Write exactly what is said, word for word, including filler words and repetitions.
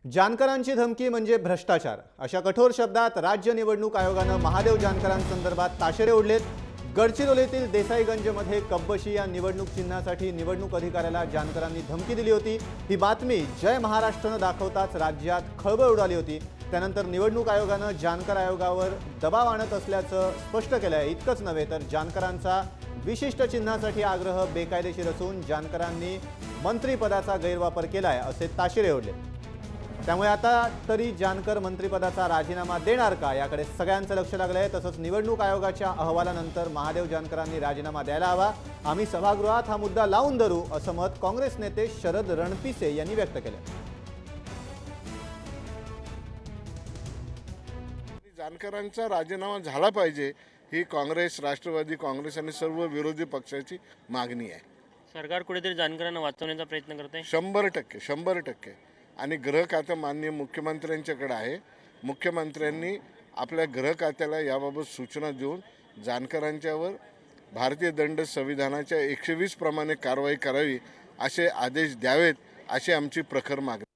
जानकरांची धमकी म्हणजे भ्रष्टाचार अशा कठोर शब्दात राज्य निवडणूक आयोगाने महादेव जानकरांसंदर्भात ताशेरे ओढलेत। गडचिरोलीतील देसाईगंजमध्ये कब्बशी या निवडणूक चिन्हासाठी निवडणूक अधिकाऱ्याला जानकरांनी धमकी दिली होती। ही बातमी जय महाराष्ट्रने दाखवताच राज्यात खळबळ उडाली होती। त्यानंतर निवडणूक आयोगाने जानकर आयोगावर दबाव आणत असल्याचं स्पष्ट केलं आहे। इतकंच नव्हे तर जानकरांचा विशिष्ट चिन्हासाठी आग्रह बेकायदेशीर असून जानकरांनी मंत्रिपदाचा गैरवापर केलाय असे ताशेरे ओढले। त्यामुळे आता तरी जानकर मंत्रिपदाचा राजीनामा देणार का याकडे सगळ्यांचं लक्ष लागलंय। तसंच निवडणूक आयोगाच्या अहवालानंतर महादेव जानकरांनी राजीनामा द्यायला हवा। आम्ही सभागृहात हा मुद्दा लावून धरू असं मत काँग्रेस नेते शरद रणपिसे यांनी व्यक्त केलं। जानकरांचा राजीनामा झाला पाहिजे ही काँग्रेस, राष्ट्रवादी काँग्रेस आणि सर्व विरोधी पक्षाची मागणी आहे। सरकार कुठेतरी जानकरांना वाचवण्याचा प्रयत्न करते शंभर टक्के शंभर टक्के आणि गृह खातं माननीय मुख्यमंत्र्यांच्याकडे आहे। मुख्यमंत्र्यांनी आपल्या गृह खात्याला याबाबत सूचना देऊन जानकरांच्यावर भारतीय दंड संविधानाच्या एकशे वीस प्रमाणे कारवाई करावी असे आदेश द्यावेत अशी आमची प्रखर मागणी।